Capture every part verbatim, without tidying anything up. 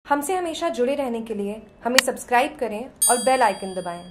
हमसे हमेशा जुड़े रहने के लिए हमें सब्सक्राइब करें और बेल आइकन दबाएं।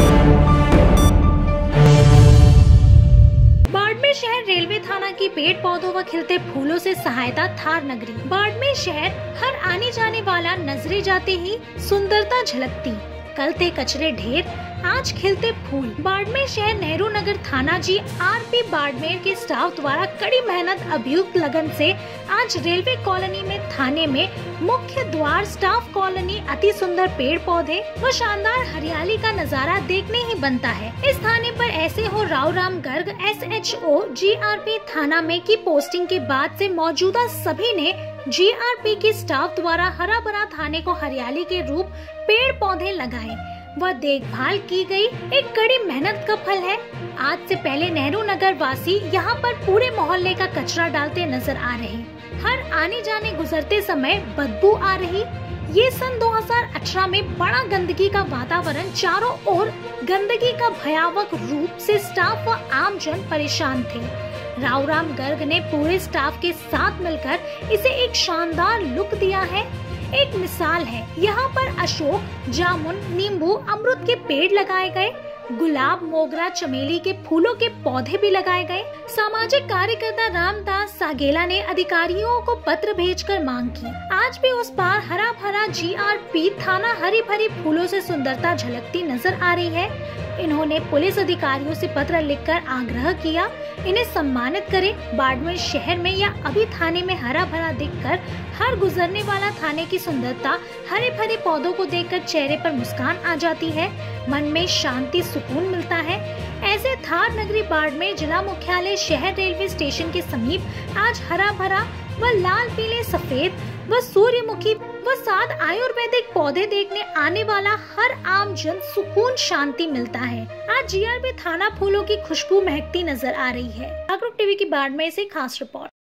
बाड़मेर शहर रेलवे थाना की पेड़ पौधों व खिलते फूलों से सहायता थार नगरी। बाड़मेर शहर हर आने जाने वाला नजरे जाते ही सुंदरता झलकती। कल थे कचरे ढेर, आज खिलते फूल। बाड़मेर शहर नेहरू नगर थाना जी आरपी बाड़मेर के स्टाफ द्वारा कड़ी मेहनत अभियुक्त लगन से आज रेलवे कॉलोनी में थाने में मुख्य द्वार स्टाफ कॉलोनी अति सुंदर पेड़ पौधे व शानदार हरियाली का नजारा देखने ही बनता है। इस थाने पर ऐसे हो Rao Ram Garg S H O G R P थाना में की पोस्टिंग के बाद से मौजूदा सभी ने जी आर पी के स्टाफ द्वारा हरा भरा थाने को हरियाली के रूप पेड़ पौधे लगाए व देखभाल की गई एक कड़ी मेहनत का फल है। आज से पहले नेहरू नगर वासी यहाँ पर पूरे मोहल्ले का कचरा डालते नजर आ रहे। हर आने जाने गुजरते समय बदबू आ रही। ये सन दो हज़ार अठारह में बड़ा गंदगी का वातावरण, चारों ओर गंदगी का भयावह रूप से स्टाफ व आम जन परेशान थे। राव राम गर्ग ने पूरे स्टाफ के साथ मिलकर इसे एक शानदार लुक दिया है। एक मिसाल है, यहाँ पर अशोक, जामुन, नींबू, अमरूद के पेड़ लगाए गए, गुलाब, मोगरा, चमेली के फूलों के पौधे भी लगाए गए। सामाजिक कार्यकर्ता रामदास सागेला ने अधिकारियों को पत्र भेजकर मांग की। आज भी उस पार हरा भरा जी आर पी थाना हरी भरी फूलों से सुंदरता झलकती नजर आ रही है। इन्होंने पुलिस अधिकारियों से पत्र लिखकर आग्रह किया इन्हें सम्मानित करें। बाड़मेर शहर में या अभी थाने में हरा भरा दिखकर हर गुजरने वाला थाने की सुंदरता, हरे भरे पौधों को देखकर चेहरे पर मुस्कान आ जाती है, मन में शांति सुकून मिलता है। ऐसे थार नगरी बाड़मेर जिला मुख्यालय शहर रेलवे स्टेशन के समीप आज हरा भरा व लाल पीले सफेद व सूर्यमुखी व सात आयुर्वेदिक पौधे देखने आने वाला हर आम जन सुकून शांति मिलता है। आज जी आर पी थाना फूलों की खुशबू महकती नजर आ रही है। जागरूक टीवी की बाड़मेर से खास रिपोर्ट।